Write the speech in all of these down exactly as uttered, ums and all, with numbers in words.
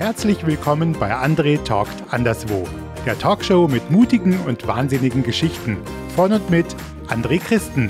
Herzlich willkommen bei André talkt anderswo, der Talkshow mit mutigen und wahnsinnigen Geschichten von und mit André Christen.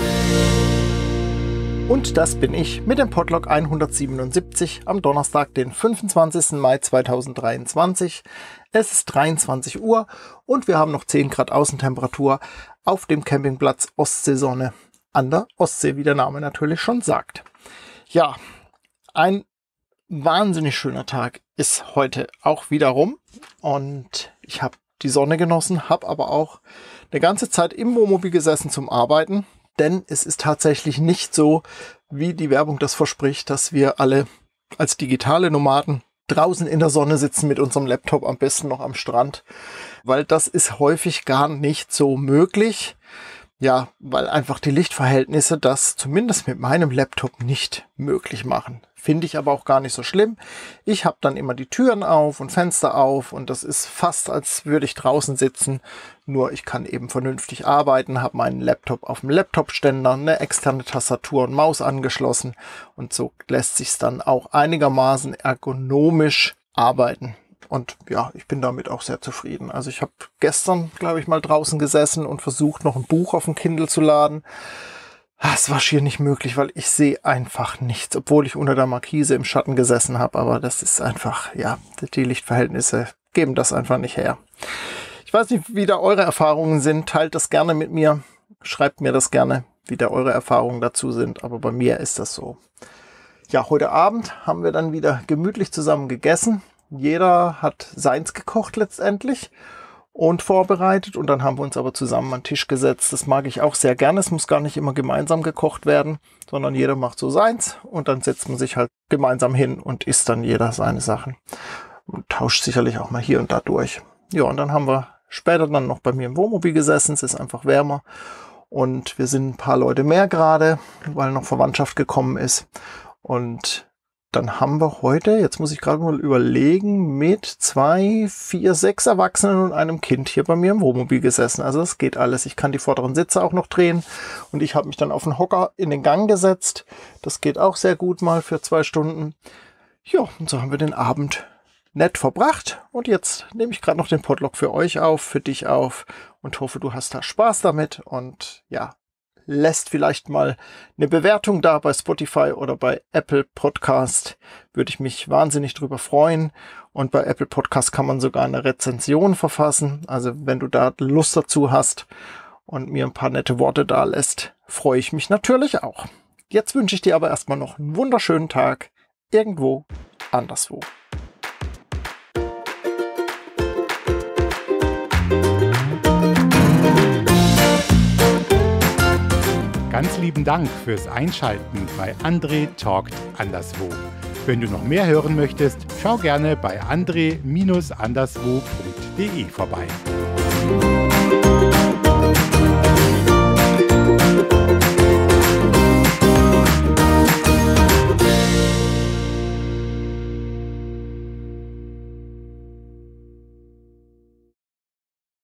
Und das bin ich mit dem Podlog hundertsiebenundsiebzig am Donnerstag, den fünfundzwanzigsten Mai zweitausenddreiundzwanzig. Es ist dreiundzwanzig Uhr und wir haben noch zehn Grad Außentemperatur auf dem Campingplatz Ostseesonne an der Ostsee, wie der Name natürlich schon sagt. Ja, ein wahnsinnig schöner Tag ist heute auch wieder rum und ich habe die Sonne genossen, habe aber auch eine ganze Zeit im Wohnmobil gesessen zum Arbeiten. Denn es ist tatsächlich nicht so, wie die Werbung das verspricht, dass wir alle als digitale Nomaden draußen in der Sonne sitzen mit unserem Laptop, am besten noch am Strand. Weil das ist häufig gar nicht so möglich. Ja, weil einfach die Lichtverhältnisse das zumindest mit meinem Laptop nicht möglich machen. Finde ich aber auch gar nicht so schlimm. Ich habe dann immer die Türen auf und Fenster auf und das ist fast, als würde ich draußen sitzen. Nur ich kann eben vernünftig arbeiten, habe meinen Laptop auf dem Laptopständer, eine externe Tastatur und Maus angeschlossen und so lässt sich es dann auch einigermaßen ergonomisch arbeiten. Und ja, ich bin damit auch sehr zufrieden. Also ich habe gestern, glaube ich, mal draußen gesessen und versucht, noch ein Buch auf dem Kindle zu laden. Es war schier nicht möglich, weil ich sehe einfach nichts, obwohl ich unter der Markise im Schatten gesessen habe. Aber das ist einfach, ja, die Lichtverhältnisse geben das einfach nicht her. Ich weiß nicht, wie da eure Erfahrungen sind. Teilt das gerne mit mir. Schreibt mir das gerne, wie da eure Erfahrungen dazu sind. Aber bei mir ist das so. Ja, heute Abend haben wir dann wieder gemütlich zusammen gegessen. Jeder hat seins gekocht letztendlich und vorbereitet und dann haben wir uns aber zusammen an den Tisch gesetzt. Das mag ich auch sehr gerne. Es muss gar nicht immer gemeinsam gekocht werden, sondern jeder macht so seins und dann setzt man sich halt gemeinsam hin und isst dann jeder seine Sachen und tauscht sicherlich auch mal hier und da durch. Ja, und dann haben wir später dann noch bei mir im Wohnmobil gesessen. Es ist einfach wärmer und wir sind ein paar Leute mehr gerade, weil noch Verwandtschaft gekommen ist. Und dann haben wir heute, jetzt muss ich gerade mal überlegen, mit zwei, vier, sechs Erwachsenen und einem Kind hier bei mir im Wohnmobil gesessen. Also das geht alles. Ich kann die vorderen Sitze auch noch drehen und ich habe mich dann auf den Hocker in den Gang gesetzt. Das geht auch sehr gut mal für zwei Stunden. Ja, und so haben wir den Abend nett verbracht. Und jetzt nehme ich gerade noch den Podlog für euch auf, für dich auf und hoffe, du hast da Spaß damit. Und ja, lässt vielleicht mal eine Bewertung da bei Spotify oder bei Apple Podcast. Würde ich mich wahnsinnig drüber freuen. Und bei Apple Podcast kann man sogar eine Rezension verfassen. Also wenn du da Lust dazu hast und mir ein paar nette Worte da lässt, freue ich mich natürlich auch. Jetzt wünsche ich dir aber erstmal noch einen wunderschönen Tag irgendwo anderswo. Ganz lieben Dank fürs Einschalten bei André talkt anderswo. Wenn du noch mehr hören möchtest, schau gerne bei andre anderswo punkt de vorbei.